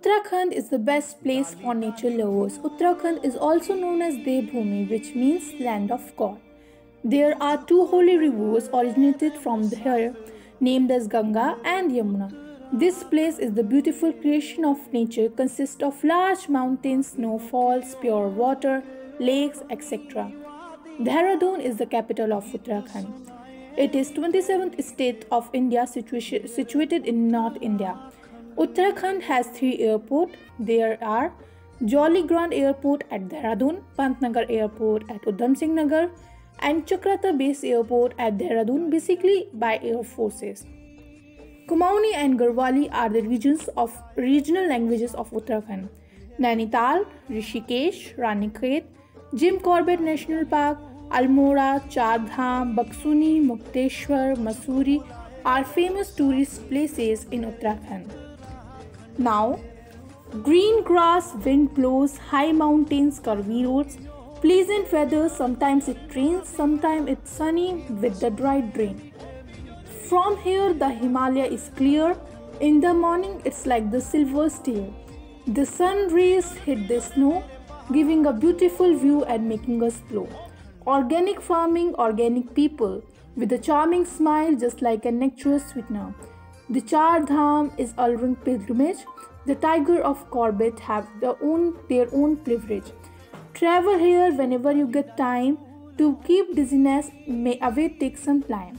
Uttarakhand is the best place for nature lovers. Uttarakhand is also known as Devbhumi, which means land of God. There are two holy rivers originated from here, named as Ganga and Yamuna. This place is the beautiful creation of nature, consists of large mountains, snowfalls, pure water, lakes, etc. Dehradun is the capital of Uttarakhand. It is 27th state of India situated in North India. Uttarakhand has three airports. There are Jolly Grant Airport at Dehradun, Pantnagar Airport at Udham Singh Nagar, and Chakrata Base Airport at Dehradun, basically by air forces. Kumauni and Garhwali are the regional languages of Uttarakhand. Nainital, Rishikesh, Ranikhet, Jim Corbett National Park, Almora, Char Dham, Baksuni, Mukteshwar, Mussoorie are famous tourist places in Uttarakhand. Now, green grass, wind blows, high mountains, curvy roads, pleasant weather, sometimes it rains, sometimes it's sunny with the dried rain. From here the Himalaya is clear. In the morning it's like the silver steel. The sun rays hit the snow, giving a beautiful view and making us glow. Organic farming, organic people, with a charming smile just like a nectarous sweetener. The Char Dham is alluring pilgrimage. The Tiger of Corbett have their own privilege. Travel here whenever you get time. To keep dizziness, may away take some time.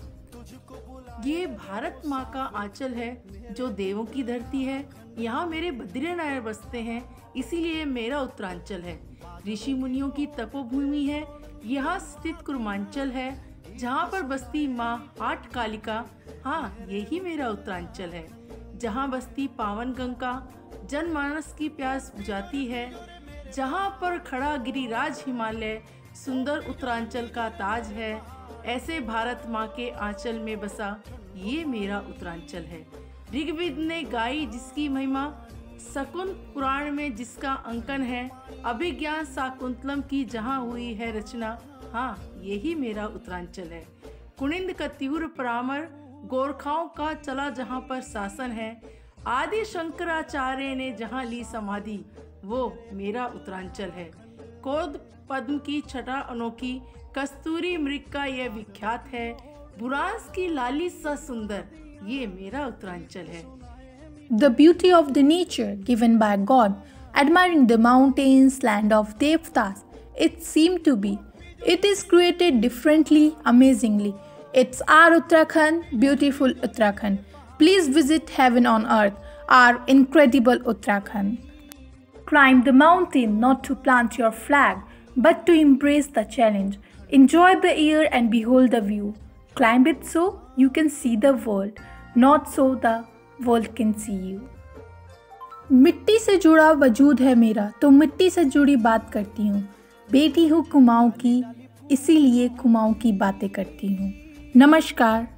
ये भारत माँ का आंचल है जो देवों की धरती है। यहाँ मेरे बद्रीनारायण बसते हैं, इसीलिए मेरा उत्तरांचल है। ऋषि मुनियों की तपोभूमि है। यहाँ स्थित कुर्मांचल है, जहाँ पर बसती माँ आठ कालिका। हाँ, यही मेरा उत्तरांचल है, जहाँ बसती पावन गंगा जनमानस की प्यास बुझाती है। जहाँ पर खड़ा गिरिराज हिमालय सुंदर उत्तरांचल का ताज है। ऐसे भारत माँ के आंचल में बसा ये मेरा उत्तरांचल है। ऋग्वेद ने गाई जिसकी महिमा, शकुन पुराण में जिसका अंकन है, अभिज्ञान शाकुंतलम की जहाँ हुई है रचना। हाँ, यही मेरा उत्तरांचल है। कुनिंद का तीव्र परामर, गोरखाओं का चला जहाँ पर शासन है। आदि शंकराचार्य ने जहाँ ली समाधि, वो मेरा उत्तरांचल है। कोद पद्म की छटा अनोखी, कस्तूरी मृग का यह विख्यात है। बुरांस की लाली सा सुंदर, ये मेरा उत्तरांचल है। The beauty of the nature given by God, admiring the mountains, land of Devtas, it seemed to be. It is created differently, amazingly. It's our Uttarakhand, beautiful Uttarakhand. Please visit heaven on earth, our incredible Uttarakhand. Climb the mountain not to plant your flag, but to embrace the challenge. Enjoy the air and behold the view. Climb it so you can see the world, not so the world can see you. मिट्टी से जुड़ा वजूद है मेरा, तो मिट्टी से जुड़ी बात करती हूँ। बेटी हूँ कुमाऊँ की, इसीलिए कुमाऊँ की बातें करती हूँ। नमस्कार।